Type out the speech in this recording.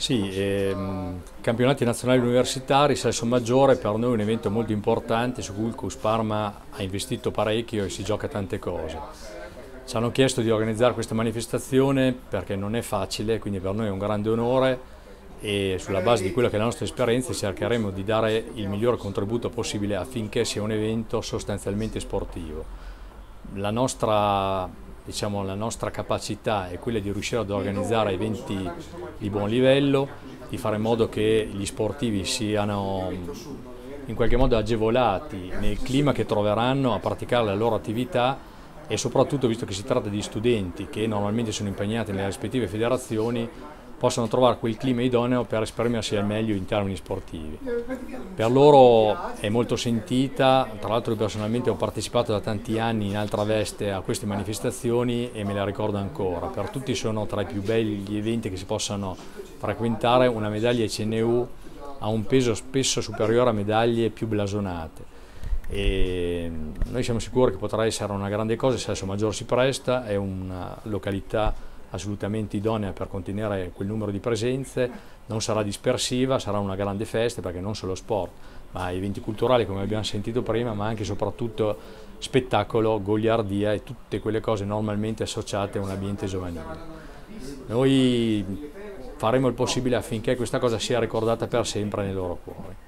Sì, campionati nazionali universitari, Salso Maggiore per noi è un evento molto importante su cui il CUS Parma ha investito parecchio e si gioca tante cose. Ci hanno chiesto di organizzare questa manifestazione perché non è facile, quindi per noi è un grande onore e sulla base di quella che è la nostra esperienza cercheremo di dare il miglior contributo possibile affinché sia un evento sostanzialmente sportivo. La nostra, la nostra capacità è quella di riuscire ad organizzare eventi di buon livello, di fare in modo che gli sportivi siano in qualche modo agevolati nel clima che troveranno a praticare la loro attività e soprattutto, visto che si tratta di studenti che normalmente sono impegnati nelle rispettive federazioni, possano trovare quel clima idoneo per esprimersi al meglio in termini sportivi. Per loro è molto sentita, tra l'altro io personalmente ho partecipato da tanti anni in altra veste a queste manifestazioni e me la ricordo ancora. Per tutti sono tra i più belli eventi che si possano frequentare, una medaglia CNU ha un peso spesso superiore a medaglie più blasonate. E noi siamo sicuri che potrà essere una grande cosa, Salso Maggiore si presta, è una località assolutamente idonea per contenere quel numero di presenze, non sarà dispersiva, sarà una grande festa perché non solo sport, ma eventi culturali come abbiamo sentito prima, ma anche e soprattutto spettacolo, goliardia e tutte quelle cose normalmente associate a un ambiente giovanile. Noi faremo il possibile affinché questa cosa sia ricordata per sempre nei loro cuori.